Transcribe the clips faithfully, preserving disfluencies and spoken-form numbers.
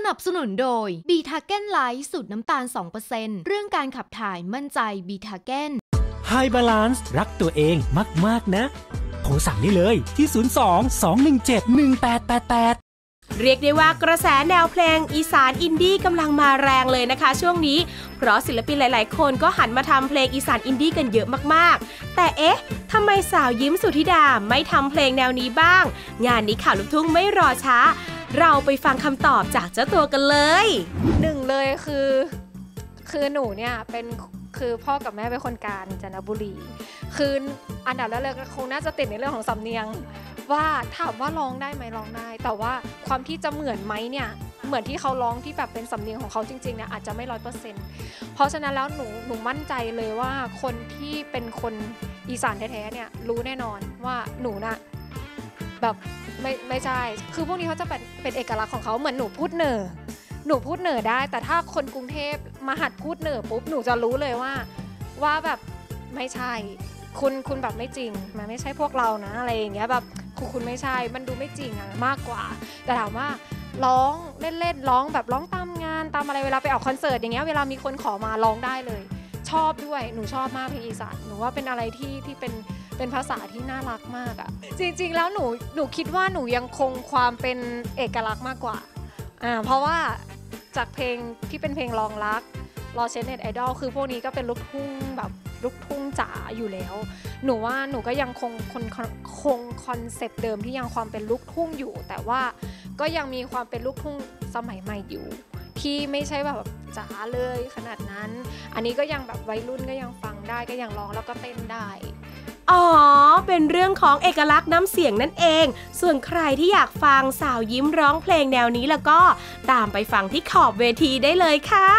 นับสนุนโดยบีทาเก้นไลท์สูตรน้ำตาล สองเปอร์เซ็นต์ เรื่องการขับถ่ายมั่นใจบีทาเก้น High Balance รักตัวเองมากๆนะโทรสั่งได้เลยที่ศูนย์ สอง สอง หนึ่ง เจ็ด หนึ่ง แปด แปด แปดเรียกได้ว่ากระแสแนวเพลงอีสานอินดี้กำลังมาแรงเลยนะคะช่วงนี้เพราะศิลปินหลายๆคนก็หันมาทำเพลงอีสานอินดี้กันเยอะมากๆแต่เอ๊ะทำไมสาวยิ้มสุธิดาไม่ทำเพลงแนวนี้บ้างงานนี้ข่าวลูกทุ่งไม่รอช้าเราไปฟังคำตอบจากเจ้าตัวกันเลยหนึ่งเลยคือคือหนูเนี่ยเป็นคือพ่อกับแม่เป็นคนกาญจนบุรีคืออันดับแรกเลยคงน่าจะติดในเรื่องของสำเนียงว่าถามว่าร้องได้ไหมร้องได้แต่ว่าความที่จะเหมือนไหมเนี่ยเหมือนที่เขาร้องที่แบบเป็นสำเนียงของเขาจริงๆเนี่ยอาจจะไม่ร้อยเปอร์เซ็นต์เพราะฉะนั้นแล้วหนูหนูมั่นใจเลยว่าคนที่เป็นคนอีสานแท้ๆเนี่ยรู้แน่นอนว่าหนูน่ะแบบไม่ไม่ใช่คือพวกนี้เขาจะเป็นเป็นเอกลักษณ์ของเขาเหมือนหนูพูดเหน่อหนูพูดเหน่อได้แต่ถ้าคนกรุงเทพมาหัดพูดเหน่อปุ๊บหนูจะรู้เลยว่าว่าแบบไม่ใช่คุณคุณแบบไม่จริงมันไม่ใช่พวกเรานะอะไรอย่างเงี้ยแบบคุณคุณไม่ใช่มันดูไม่จริงอะมากกว่าแต่ถามว่าร้องเล่นๆร้องแบบร้องตามงานตามอะไรเวลาไปออกคอนเสิร์ตอย่างเงี้ยเวลามีคนขอมาร้องได้เลยชอบด้วยหนูชอบมากเพลงอีสานหนูว่าเป็นอะไรที่ที่เป็นเป็นภาษาที่น่ารักมากอะจริงๆแล้วหนูหนูคิดว่าหนูยังคงความเป็นเอกลักษณ์มากกว่าอ่าเพราะว่าจากเพลงที่เป็นเพลงลองรักรอเชนเน็ตไอดอลคือพวกนี้ก็เป็นลูกทุ่งแบบลูกทุ่งจ๋าอยู่แล้วหนูว่าหนูก็ยังคงคงคงคอนเซปต์เดิมที่ยังความเป็นลูกทุ่งอยู่แต่ว่าก็ยังมีความเป็นลูกทุ่งสมัยใหม่อยู่ที่ไม่ใช่แบบจ๋าเลยขนาดนั้นอันนี้ก็ยังแบบวัยรุ่นก็ยังฟังได้ก็ยังร้องแล้วก็เต้นได้อ๋อเป็นเรื่องของเอกลักษณ์น้ำเสียงนั่นเองส่วนใครที่อยากฟังสาวยิ้มร้องเพลงแนวนี้แล้วก็ตามไปฟังที่ขอบเวทีได้เลยค่ะ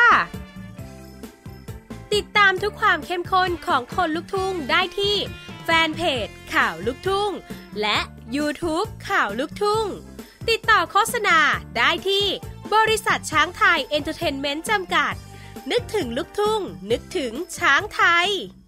ติดตามทุกความเข้มข้นของคนลุกทุ่งได้ที่แฟนเพจข่าวลุกทุ่งและ YouTube ข่าวลุกทุ่งติดต่อโฆษณาได้ที่บริษัทช้างไทยเอนเตอร์เทนเมนต์จำกัดนึกถึงลุกทุ่งนึกถึงช้างไทย